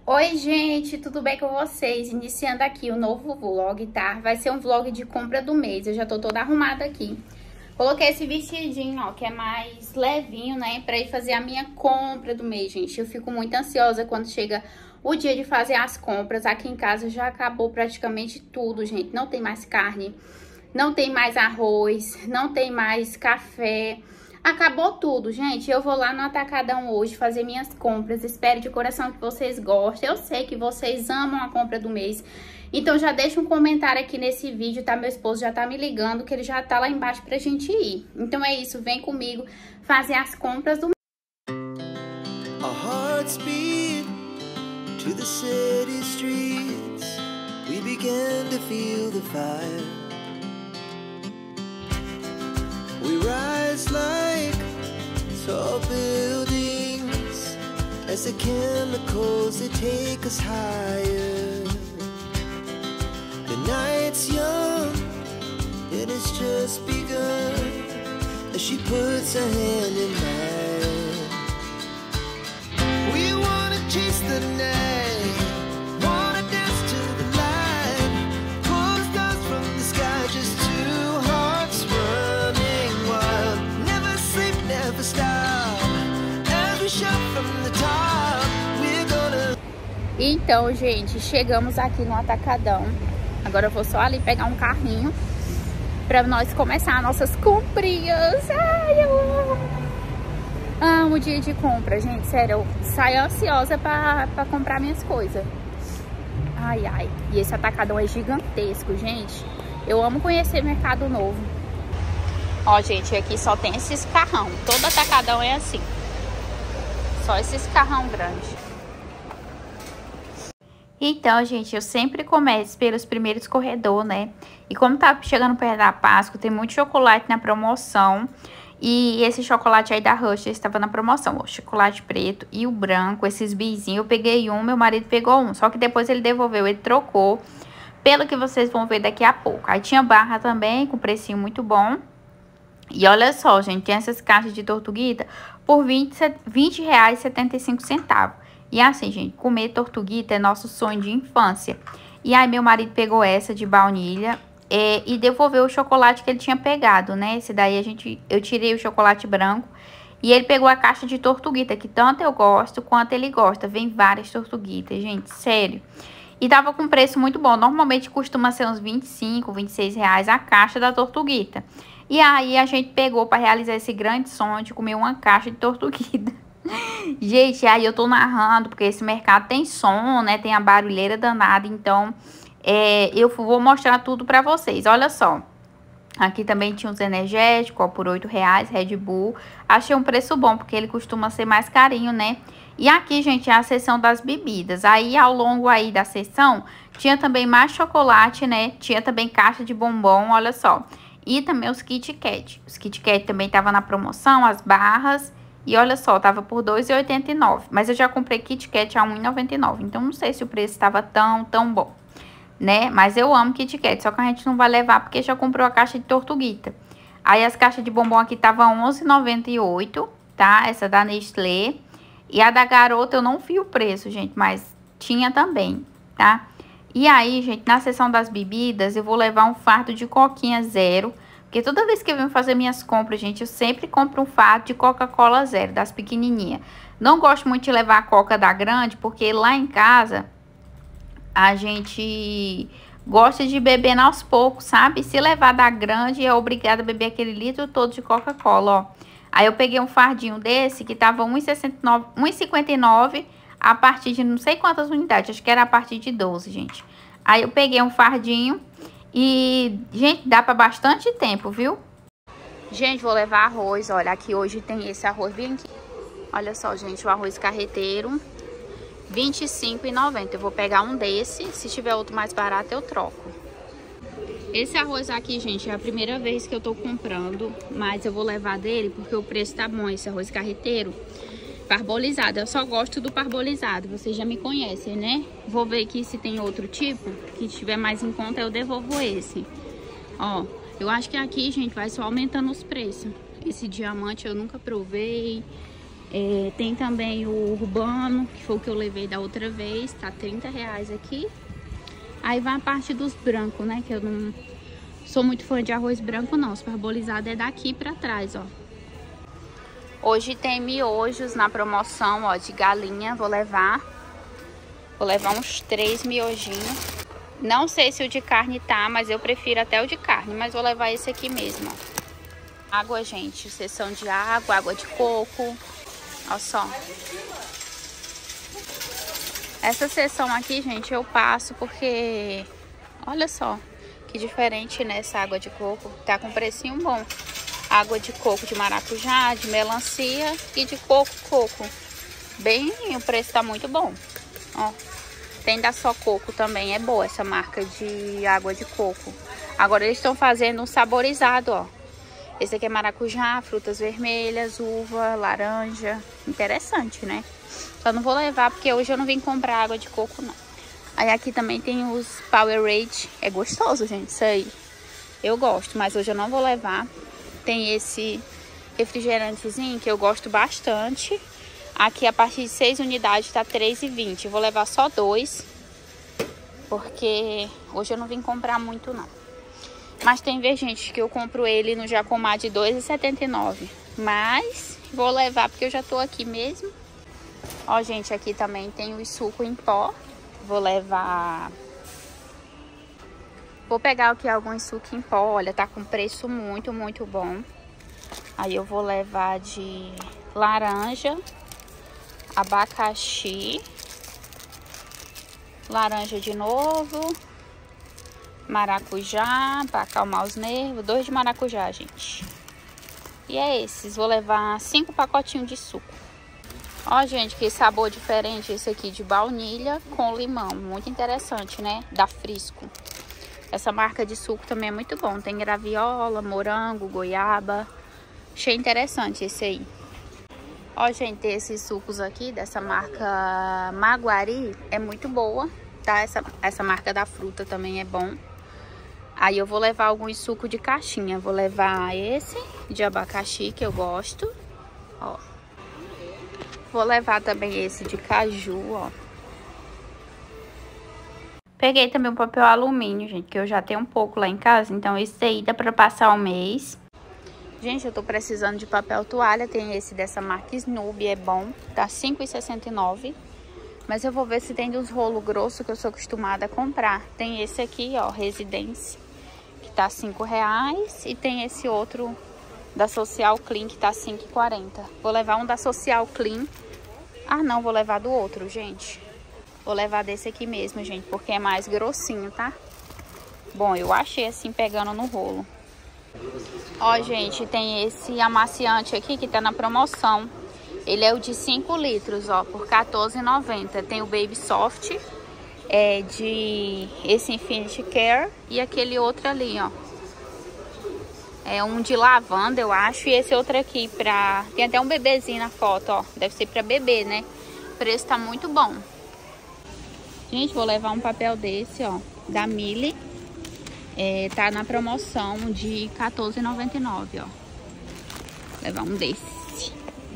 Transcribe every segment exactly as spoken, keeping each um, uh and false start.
Oi, gente, tudo bem com vocês? Iniciando aqui o novo vlog, tá? Vai ser um vlog de compra do mês. Eu já tô toda arrumada aqui. Coloquei esse vestidinho, ó, que é mais levinho, né? Pra ir fazer a minha compra do mês, gente. Eu fico muito ansiosa quando chega o dia de fazer as compras. Aqui em casa já acabou praticamente tudo, gente. Não tem mais carne, não tem mais arroz, não tem mais café. Acabou tudo, gente. Eu vou lá no Atacadão hoje fazer minhas compras. Espero de coração que vocês gostem. Eu sei que vocês amam a compra do mês. Então já deixa um comentário aqui nesse vídeo, tá? Meu esposo já tá me ligando, que ele já tá lá embaixo pra gente ir. Então é isso, vem comigo fazer as compras do mês. Our hearts beat to the city streets. We began to feel the fire. We rise like tall buildings as the chemicals they take us higher. The night's young, it has just begun as she puts her hand in mine. We wanna chase the night, wanna dance to the light, pull the stars from the sky, just two hearts running wild. Never sleep, never stop, every shot from the top, we're gonna... Então, gente, chegamos aqui no Atacadão. Agora eu vou só ali pegar um carrinho pra nós começar nossas comprinhas. Ai, eu amo. Amo o dia de compra, gente. Sério, eu saio ansiosa pra, pra comprar minhas coisas. Ai, ai. E esse Atacadão é gigantesco, gente. Eu amo conhecer mercado novo. Ó, gente, aqui só tem esses carrão. Todo Atacadão é assim. Só esses carrão grandes. Então, gente, eu sempre começo pelos primeiros corredores, né? E como tá chegando perto da Páscoa, tem muito chocolate na promoção. E esse chocolate aí da Rush estava na promoção. O chocolate preto e o branco, esses bizinhos. Eu peguei um, meu marido pegou um. Só que depois ele devolveu, ele trocou. Pelo que vocês vão ver daqui a pouco. Aí tinha barra também, com precinho muito bom. E olha só, gente, tem essas caixas de tortuguita por vinte reais e setenta e cinco centavos. E assim, gente, comer tortuguita é nosso sonho de infância. E aí, meu marido pegou essa de baunilha é, e devolveu o chocolate que ele tinha pegado, né? Esse daí, a gente, eu tirei o chocolate branco. E ele pegou a caixa de tortuguita, que tanto eu gosto quanto ele gosta. Vem várias tortuguitas, gente, sério. E tava com preço muito bom. Normalmente costuma ser uns vinte e cinco, vinte e seis reais a caixa da tortuguita. E aí, a gente pegou para realizar esse grande sonho de comer uma caixa de tortuguita. Gente, aí eu tô narrando, porque esse mercado tem som, né? Tem a barulheira danada, então é, eu vou mostrar tudo pra vocês. Olha só, aqui também tinha uns energéticos, ó, por oito reais, Red Bull. Achei um preço bom, porque ele costuma ser mais carinho, né? E aqui, gente, é a seção das bebidas. Aí, ao longo aí da seção, tinha também mais chocolate, né? Tinha também caixa de bombom, olha só. E também os Kit Kat. Os Kit Kat também tava na promoção, as barras. E olha só, tava por dois reais e oitenta e nove centavos. Mas eu já comprei Kit Kat a um real e noventa e nove centavos. Então, não sei se o preço estava tão, tão bom, né? Mas eu amo Kit Kat. Só que a gente não vai levar porque já comprou a caixa de tortuguita. Aí, as caixas de bombom aqui estavam onze reais e noventa e oito centavos, tá? Essa da Nestlé. E a da Garota eu não vi o preço, gente. Mas tinha também, tá? E aí, gente, na seção das bebidas, eu vou levar um fardo de coquinha zero. Porque toda vez que eu venho fazer minhas compras, gente, eu sempre compro um fardo de Coca-Cola zero, das pequenininhas. Não gosto muito de levar a Coca da grande, porque lá em casa a gente gosta de beber aos poucos, sabe? Se levar da grande, é obrigada a beber aquele litro todo de Coca-Cola, ó. Aí eu peguei um fardinho desse, que tava um real e cinquenta e nove centavos a partir de não sei quantas unidades, acho que era a partir de doze, gente. Aí eu peguei um fardinho. E, gente, dá pra bastante tempo, viu? Gente, vou levar arroz. Olha, aqui hoje tem esse arroz bem aqui. Olha só, gente, o arroz carreteiro, vinte e cinco reais e noventa centavos. Eu vou pegar um desse. Se tiver outro mais barato, eu troco. Esse arroz aqui, gente, é a primeira vez que eu tô comprando. Mas eu vou levar dele porque o preço tá bom, esse arroz carreteiro. Parbolizado, eu só gosto do parbolizado, vocês já me conhecem, né? Vou ver aqui se tem outro tipo, que tiver mais em conta eu devolvo esse. Ó, eu acho que aqui, gente, vai só aumentando os preços. Esse diamante eu nunca provei, É, tem também o urbano, que foi o que eu levei da outra vez, tá trinta reais aqui. Aí vai a parte dos brancos, né, que eu não sou muito fã de arroz branco não, os parbolizado é daqui pra trás, ó. Hoje tem miojos na promoção, ó, de galinha, vou levar. Vou levar uns três miojinhos. Não sei se o de carne tá, mas eu prefiro até o de carne, mas vou levar esse aqui mesmo, ó. Água, gente, seção de água, água de coco. Olha só. Essa seção aqui, gente, eu passo porque... Olha só, que diferente, né, essa água de coco. Tá com precinho bom. Água de coco de maracujá, de melancia e de coco, coco. Bem, o preço tá muito bom. Ó, tem da Só Coco também, é boa essa marca de água de coco. Agora eles estão fazendo um saborizado, ó. Esse aqui é maracujá, frutas vermelhas, uva, laranja. Interessante, né? Só não vou levar porque hoje eu não vim comprar água de coco, não. Aí aqui também tem os Powerade. É gostoso, gente, isso aí. Eu gosto, mas hoje eu não vou levar. Tem esse refrigerantezinho que eu gosto bastante. Aqui a partir de seis unidades tá três reais e vinte centavos. Vou levar só dois. Porque hoje eu não vim comprar muito, não. Mas tem vez, gente, que eu compro ele no Jacomar de dois reais e setenta e nove centavos. Mas vou levar porque eu já tô aqui mesmo. Ó, gente, aqui também tem o suco em pó. Vou levar... Vou pegar aqui alguns suco em pó. Olha, tá com preço muito, muito bom. Aí eu vou levar de laranja, abacaxi, laranja de novo, maracujá, para acalmar os nervos. Dois de maracujá, gente. E é esses. Vou levar cinco pacotinhos de suco. Ó, gente, que sabor diferente esse aqui de baunilha com limão. Muito interessante, né? Da Frisco. Essa marca de suco também é muito bom. Tem graviola, morango, goiaba. Achei interessante esse aí. Ó, gente, esses sucos aqui dessa marca Maguari é muito boa, tá? Essa, essa marca da fruta também é bom. Aí eu vou levar alguns sucos de caixinha. Vou levar esse de abacaxi, que eu gosto. Ó. Vou levar também esse de caju, ó. Peguei também um papel alumínio, gente, que eu já tenho um pouco lá em casa. Então esse aí dá pra passar um mês. Gente, eu tô precisando de papel toalha. Tem esse dessa marca Snoopy, é bom. Tá cinco reais e sessenta e nove centavos. Mas eu vou ver se tem dos rolos grossos que eu sou acostumada a comprar. Tem esse aqui, ó, Residência, que tá cinco reais. E tem esse outro da Social Clean, que tá cinco reais e quarenta centavos. Vou levar um da Social Clean. Ah, não, vou levar do outro, gente. Vou levar desse aqui mesmo, gente, porque é mais grossinho, tá? Bom, eu achei assim, pegando no rolo. Ó, gente, tem esse amaciante aqui que tá na promoção. Ele é o de cinco litros, ó, por quatorze reais e noventa centavos. Tem o Baby Soft, é de esse Infinity Care e aquele outro ali, ó. É um de lavanda, eu acho, e esse outro aqui pra... Tem até um bebezinho na foto, ó. Deve ser pra bebê, né? O preço tá muito bom. Gente, vou levar um papel desse, ó, da Mili. É, tá na promoção de quatorze reais e noventa e nove centavos, ó. Vou levar um desse.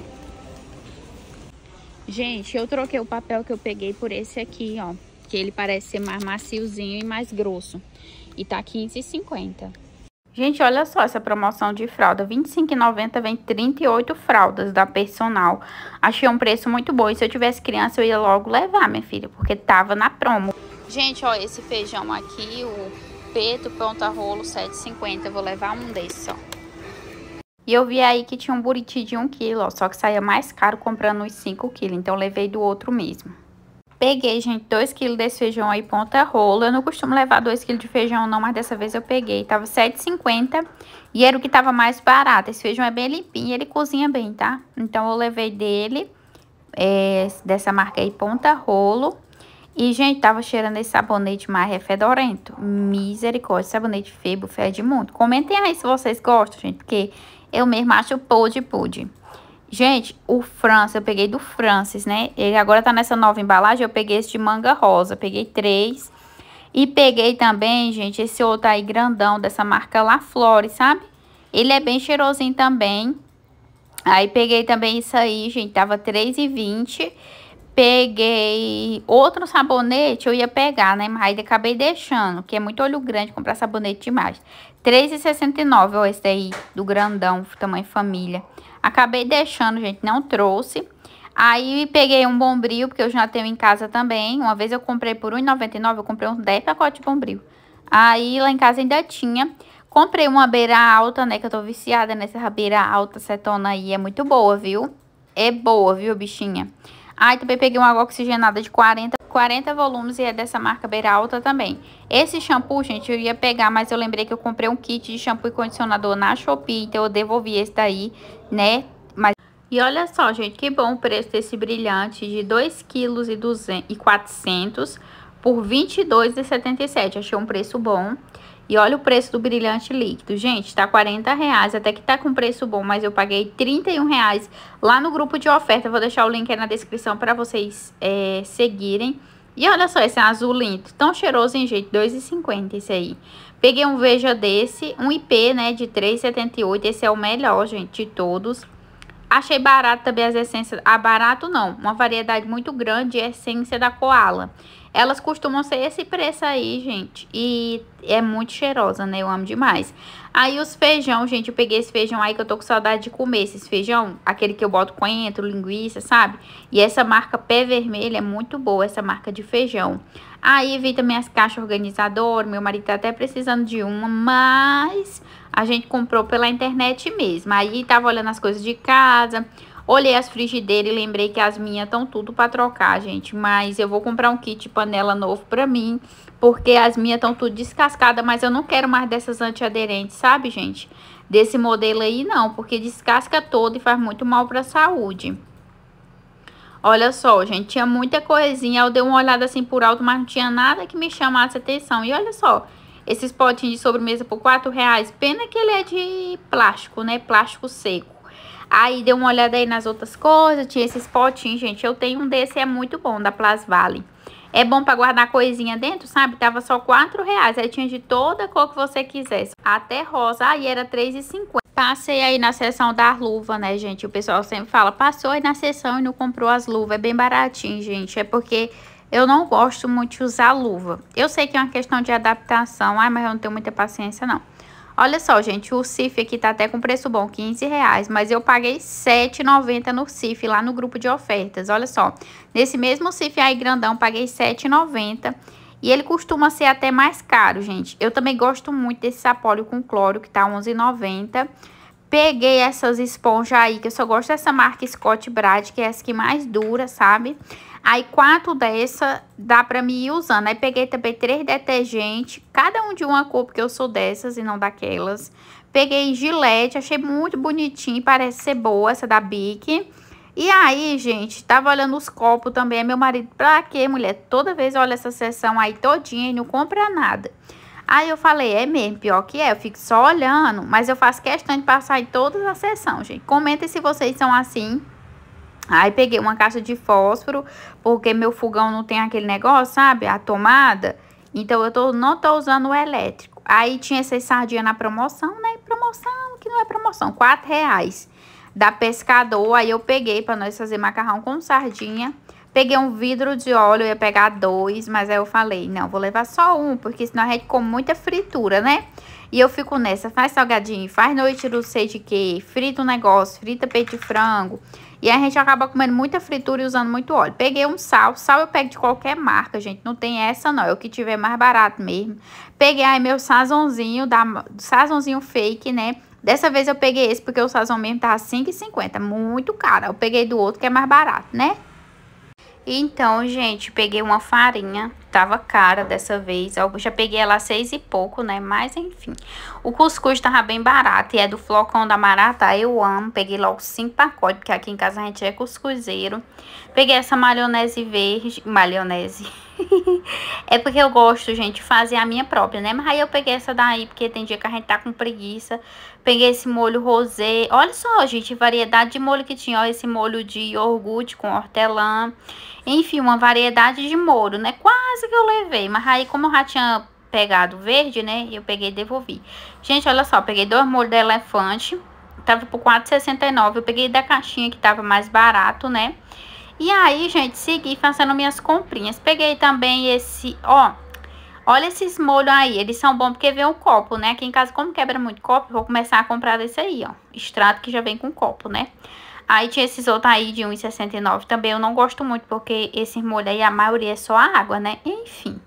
Gente, eu troquei o papel que eu peguei por esse aqui, ó. Que ele parece ser mais maciozinho e mais grosso. E tá quinze reais e cinquenta centavos. Gente, olha só essa promoção de fralda. vinte e cinco reais e noventa centavos, vem trinta e oito fraldas da Personal. Achei um preço muito bom. E se eu tivesse criança, eu ia logo levar, minha filha. Porque tava na promo. Gente, ó, esse feijão aqui, o peto ponta rolo, sete reais e cinquenta centavos. Vou levar um desse, ó. E eu vi aí que tinha um buriti de um quilo, ó. Só que saía mais caro comprando os cinco quilos. Então, eu levei do outro mesmo. Peguei, gente, dois quilos desse feijão aí, ponta rolo. Eu não costumo levar dois quilos de feijão, não, mas dessa vez eu peguei. Tava sete reais e cinquenta centavos e era o que tava mais barato. Esse feijão é bem limpinho e ele cozinha bem, tá? Então, eu levei dele, é, dessa marca aí, ponta rolo. E, gente, tava cheirando esse sabonete mais fedorento. Misericórdia, sabonete Febo fede muito. Comentem aí se vocês gostam, gente, porque eu mesmo acho podre, podre. Gente, o Francis, eu peguei do Francis, né? Ele agora tá nessa nova embalagem, eu peguei esse de manga rosa, peguei três. E peguei também, gente, esse outro aí grandão, dessa marca La Flore, sabe? Ele é bem cheirosinho também. Aí peguei também isso aí, gente, tava três e vinte. Peguei outro sabonete, eu ia pegar, né? Mas aí acabei deixando, que é muito olho grande comprar sabonete demais. três e sessenta e nove, ó, esse daí do grandão, tamanho família. Acabei deixando, gente, não trouxe. Aí peguei um Bombril, porque eu já tenho em casa também. Uma vez eu comprei por um e noventa e nove, eu comprei uns dez pacotes de Bombril. Aí lá em casa ainda tinha. Comprei uma beira alta, né, que eu tô viciada nessa beira alta cetona aí, é muito boa, viu? É boa, viu, bichinha? Aí também peguei uma água oxigenada de quarenta, quarenta volumes e é dessa marca beira alta também. Esse shampoo, gente, eu ia pegar, mas eu lembrei que eu comprei um kit de shampoo e condicionador na Shopee, então eu devolvi esse daí, né? Mas... E olha só, gente, que bom o preço desse brilhante de dois quilos e quatrocentos por vinte e dois reais e setenta e sete. Achei um preço bom. E olha o preço do brilhante líquido, gente, tá quarenta reais, até que tá com preço bom, mas eu paguei trinta e um reais lá no grupo de oferta. Vou deixar o link aí na descrição para vocês é, seguirem. E olha só, esse azul lindo, tão cheiroso, hein, gente, dois reais e cinquenta esse aí. Peguei um Veja desse, um I P, né, de três reais e setenta e oito, esse é o melhor, gente, de todos. Achei barato também as essências, ah, barato não, uma variedade muito grande de essência da Koala. Elas costumam ser esse preço aí, gente, e é muito cheirosa, né, eu amo demais. Aí os feijão, gente, eu peguei esse feijão aí que eu tô com saudade de comer, esses feijão, aquele que eu boto coentro, linguiça, sabe? E essa marca Pé Vermelho é muito boa, essa marca de feijão. Aí vi também as caixas organizadoras, meu marido tá até precisando de uma, mas a gente comprou pela internet mesmo. Aí tava olhando as coisas de casa, olhei as frigideiras e lembrei que as minhas estão tudo para trocar, gente. Mas eu vou comprar um kit de panela novo para mim, porque as minhas estão tudo descascadas, mas eu não quero mais dessas antiaderentes, sabe, gente? Desse modelo aí não, porque descasca todo e faz muito mal para a saúde. Olha só, gente, tinha muita coisinha, eu dei uma olhada assim por alto, mas não tinha nada que me chamasse atenção. E olha só, esses potinhos de sobremesa por quatro reais, pena que ele é de plástico, né, plástico seco. Aí dei uma olhada aí nas outras coisas, tinha esses potinhos, gente, eu tenho um desse, é muito bom, da Plus Vale. É bom pra guardar coisinha dentro, sabe? Tava só quatro reais, aí tinha de toda a cor que você quisesse, até rosa, aí era três reais e cinquenta. Passei aí na seção da luva, né, gente? O pessoal sempre fala, passou aí na seção e não comprou as luvas. É bem baratinho, gente. É porque eu não gosto muito de usar luva. Eu sei que é uma questão de adaptação. Ai, mas eu não tenho muita paciência, não. Olha só, gente, o Cif aqui tá até com preço bom, quinze reais. Mas eu paguei sete reais e noventa centavos no Cif, lá no grupo de ofertas. Olha só, nesse mesmo Cif aí grandão, paguei sete reais e noventa centavos. E ele costuma ser até mais caro, gente. Eu também gosto muito desse sapólio com cloro, que tá onze reais e noventa centavos. Peguei essas esponjas aí, que eu só gosto dessa marca Scott Brite, que é essa que mais dura, sabe? Aí, quatro dessa dá pra me ir usando. Aí, peguei também três detergentes, cada um de uma cor, porque eu sou dessas e não daquelas. Peguei Gillette, achei muito bonitinho, parece ser boa, essa da Bic. E aí, gente, tava olhando os copos também. Meu marido, pra quê, mulher? Toda vez olha essa seção aí todinha e não compra nada. Aí eu falei, é mesmo, pior que é, eu fico só olhando, mas eu faço questão de passar em todas as seções, gente. Comentem se vocês são assim. Aí peguei uma caixa de fósforo, porque meu fogão não tem aquele negócio, sabe, a tomada. Então eu tô, não tô usando o elétrico. Aí tinha essas sardinhas na promoção, né, promoção, que não é promoção, quatro reais. Da Pescador, aí eu peguei pra nós fazer macarrão com sardinha. Peguei um vidro de óleo, eu ia pegar dois, mas aí eu falei, não, vou levar só um, porque senão a gente come muita fritura, né? E eu fico nessa, faz salgadinho, faz noite não sei de que, frita um negócio, frita peito de frango. E a gente acaba comendo muita fritura e usando muito óleo. Peguei um sal, sal eu pego de qualquer marca, gente, não tem essa não, é o que tiver mais barato mesmo. Peguei aí meu sazonzinho, da, sazonzinho fake, né? Dessa vez eu peguei esse, porque o sazon mesmo tava cinco reais e cinquenta, muito caro. Eu peguei do outro que é mais barato, né? Então, gente, peguei uma farinha, tava cara dessa vez, eu já peguei ela a seis e pouco, né, mas enfim. O cuscuz tava bem barato e é do flocão da Maratá, eu amo, peguei logo cinco pacotes, porque aqui em casa a gente é cuscuzeiro. Peguei essa maionese verde, maionese, é porque eu gosto, gente, de fazer a minha própria, né, mas aí eu peguei essa daí, porque tem dia que a gente tá com preguiça. Peguei esse molho rosé, olha só, gente, variedade de molho que tinha, ó, esse molho de iogurte com hortelã. Enfim, uma variedade de molho, né? Quase que eu levei, mas aí como eu já tinha pegado verde, né? Eu peguei e devolvi. Gente, olha só, peguei dois molhos de elefante. tava por quatro reais e sessenta e nove centavos. Eu peguei da caixinha que tava mais barato, né? E aí, gente, segui fazendo minhas comprinhas. Peguei também esse, ó, olha esses molhos aí, eles são bons porque vem um copo, né? Aqui em casa, como quebra muito copo, vou começar a comprar desse aí, ó, extrato que já vem com copo, né? Aí tinha esses outros aí de um real e sessenta e nove centavos, também eu não gosto muito porque esses molhos aí, a maioria é só água, né? Enfim.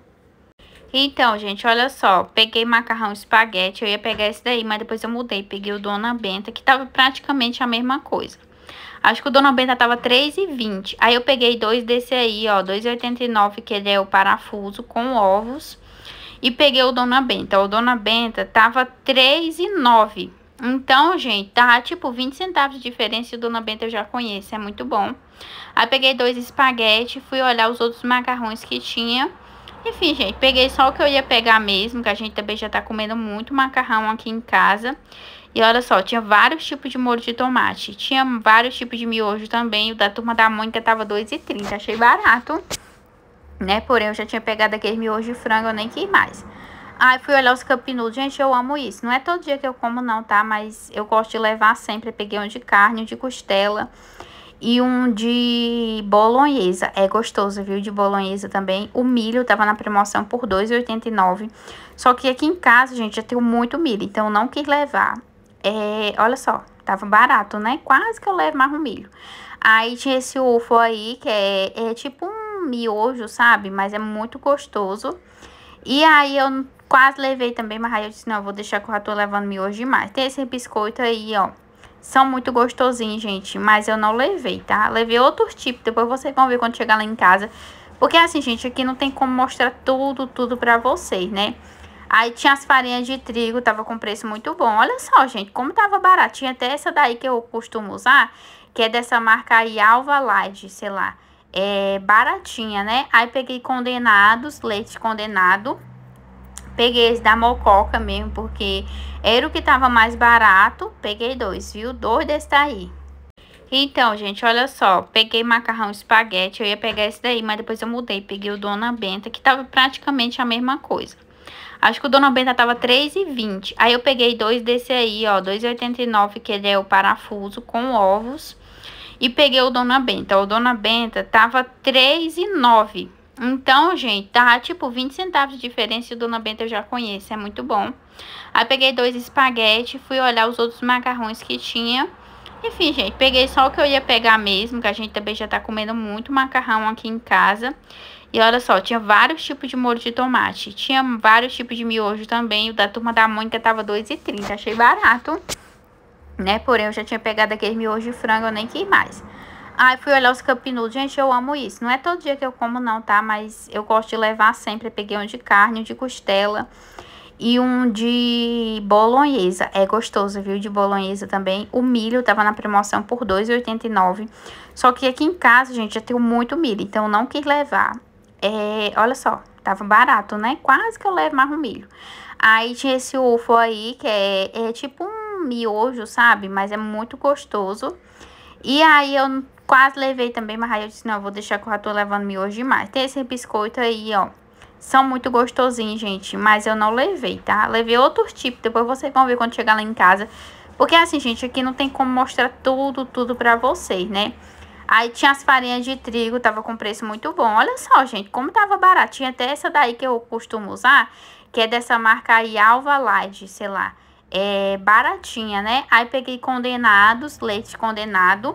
Então, gente, olha só, peguei macarrão espaguete, eu ia pegar esse daí, mas depois eu mudei, peguei o Dona Benta, que tava praticamente a mesma coisa. Acho que o Dona Benta tava três reais e vinte centavos. Aí eu peguei dois desse aí, ó, dois reais e oitenta e nove centavos, que ele é o parafuso com ovos. E peguei o Dona Benta. O Dona Benta tava três reais e nove centavos. Então, gente, tá tipo vinte centavos de diferença. E o Dona Benta eu já conheço, é muito bom. Aí peguei dois espaguete, fui olhar os outros macarrões que tinha. Enfim, gente, peguei só o que eu ia pegar mesmo, que a gente também já tá comendo muito macarrão aqui em casa. E olha só, tinha vários tipos de molho de tomate. Tinha vários tipos de miojo também. O da Turma da Mônica tava dois reais e trinta centavos. Achei barato, né? Porém, eu já tinha pegado aquele miojo de frango, eu nem quis mais. Aí fui olhar os Cup Noodles. Gente, eu amo isso. Não é todo dia que eu como não, tá? Mas eu gosto de levar sempre. Eu peguei um de carne, um de costela e um de bolonhesa. É gostoso, viu? De bolonhesa também. O milho tava na promoção por dois reais e oitenta e nove centavos. Só que aqui em casa, gente, já tenho muito milho. Então, eu não quis levar. É, olha só, tava barato, né? Quase que eu levo mais um milho. Aí tinha esse ufo aí, que é, é tipo um miojo, sabe? Mas é muito gostoso. E aí eu quase levei também, mas aí eu disse, não, eu vou deixar que eu já tô levando miojo demais. Tem esse biscoito aí, ó. São muito gostosinhos, gente, mas eu não levei, tá? Levei outros tipos, depois vocês vão ver quando chegar lá em casa. Porque assim, gente, aqui não tem como mostrar tudo, tudo pra vocês, né? Aí tinha as farinhas de trigo, tava com preço muito bom. Olha só, gente, como tava barato. Tinha até essa daí que eu costumo usar, que é dessa marca aí, Alva Light, sei lá. É baratinha, né? Aí peguei condenados, leite condenado. Peguei esse da Mococa mesmo, porque era o que tava mais barato. Peguei dois, viu? Dois desse daí. Então, gente, olha só, peguei macarrão espaguete, eu ia pegar esse daí, mas depois eu mudei. Peguei o Dona Benta, que tava praticamente a mesma coisa. Acho que o Dona Benta tava três reais e vinte centavos. Aí eu peguei dois desse aí, ó, dois reais e oitenta e nove centavos, que ele é o parafuso com ovos. E peguei o Dona Benta. O Dona Benta tava três reais e nove centavos. Então, gente, tá tipo vinte centavos de diferença. E o Dona Benta eu já conheço, é muito bom. Aí peguei dois espaguete, fui olhar os outros macarrões que tinha. Enfim, gente, peguei só o que eu ia pegar mesmo, que a gente também já tá comendo muito macarrão aqui em casa. E olha só, tinha vários tipos de molho de tomate. Tinha vários tipos de miojo também. O da Turma da Mônica tava dois reais e trinta centavos. Achei barato, né? Porém, eu já tinha pegado aquele miojo de frango, eu nem quis mais. Aí fui olhar os Cup Noodles. Gente, eu amo isso. Não é todo dia que eu como não, tá? Mas eu gosto de levar sempre. Eu peguei um de carne, um de costela e um de bolonhesa. É gostoso, viu? De bolonhesa também. O milho tava na promoção por dois reais e oitenta e nove centavos. Só que aqui em casa, gente, já tenho muito milho. Então, eu não quis levar. É, olha só, tava barato, né? Quase que eu levo mais um milho. Aí tinha esse ufo aí, que é, é tipo um miojo, sabe? Mas é muito gostoso. E aí eu quase levei também, mas aí eu disse, não, eu vou deixar que eu já tô levando miojo demais. Tem esse biscoito aí, ó. São muito gostosinhos, gente, mas eu não levei, tá? Levei outros tipos, depois vocês vão ver quando chegar lá em casa. Porque assim, gente, aqui não tem como mostrar tudo, tudo pra vocês, né? Aí tinha as farinhas de trigo, tava com preço muito bom. Olha só, gente, como tava barato. Tinha até essa daí que eu costumo usar, que é dessa marca aí, Alva Light, sei lá. É baratinha, né? Aí peguei condenados, leite condenado.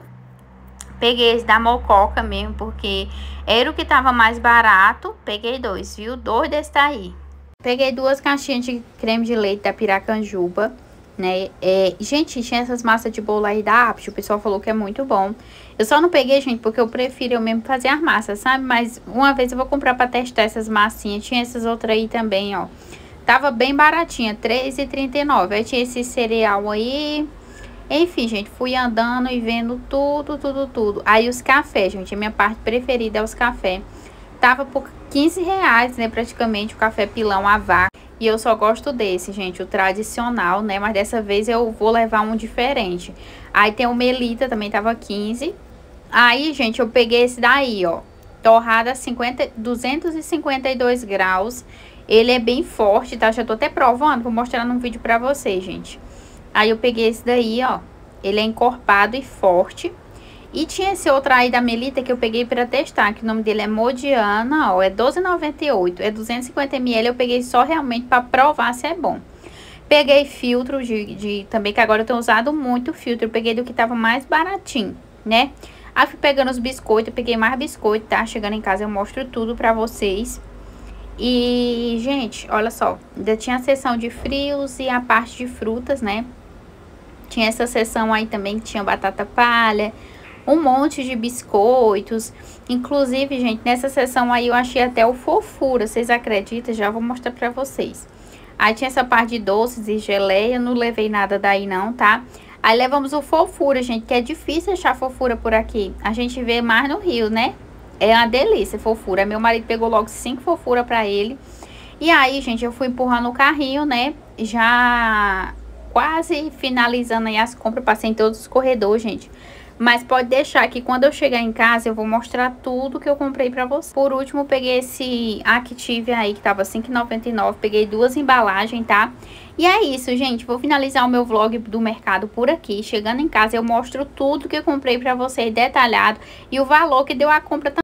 Peguei esse da Mococa mesmo, porque era o que tava mais barato. Peguei dois, viu? Dois desse daí. Peguei duas caixinhas de creme de leite da Piracanjuba, né? É, gente, tinha essas massas de bolo aí da Apple. O pessoal falou que é muito bom. Eu só não peguei, gente, porque eu prefiro eu mesmo fazer as massas, sabe? Mas uma vez eu vou comprar pra testar essas massinhas. Tinha essas outras aí também, ó. Tava bem baratinha, três reais e trinta e nove centavos. Aí tinha esse cereal aí. Enfim, gente, fui andando e vendo tudo, tudo, tudo. Aí os cafés, gente, a minha parte preferida é os cafés. Tava por quinze reais, né, praticamente, o café pilão a vácuo. E eu só gosto desse, gente, o tradicional, né? Mas dessa vez eu vou levar um diferente. Aí tem o Melita, também tava quinze. Aí, gente, eu peguei esse daí, ó. Torrada cinquenta, duzentos e cinquenta e dois graus. Ele é bem forte, tá? Já tô até provando, vou mostrar num vídeo pra vocês, gente. Aí eu peguei esse daí, ó. Ele é encorpado e forte. E tinha esse outro aí da Melita que eu peguei para testar, que o nome dele é Modiana, ó, é doze reais e noventa e oito centavos, é duzentos e cinquenta mililitros, eu peguei só realmente para provar se é bom. Peguei filtro de, de também, que agora eu tenho usado muito filtro, eu peguei do que tava mais baratinho, né? Aí fui pegando os biscoitos, eu peguei mais biscoito, tá? Chegando em casa eu mostro tudo pra vocês. E, gente, olha só, ainda tinha a seção de frios e a parte de frutas, né? Tinha essa seção aí também que tinha batata palha, um monte de biscoitos. Inclusive, gente, nessa seção aí eu achei até o Fofura, vocês acreditam? Já vou mostrar pra vocês. Aí tinha essa parte de doces e geleia, não levei nada daí não, tá? Aí levamos o Fofura, gente, que é difícil achar Fofura por aqui. A gente vê mais no Rio, né? É uma delícia, Fofura. Meu marido pegou logo cinco Fofura pra ele. E aí, gente, eu fui empurrando o carrinho, né? Já quase finalizando aí as compras, passei em todos os corredores, gente. Mas pode deixar que quando eu chegar em casa eu vou mostrar tudo que eu comprei pra você. Por último, peguei esse Active aí que tava cinco reais e noventa e nove centavos. Peguei duas embalagens, tá? E é isso, gente. Vou finalizar o meu vlog do mercado por aqui. Chegando em casa eu mostro tudo que eu comprei pra você detalhado. E o valor que deu a compra também.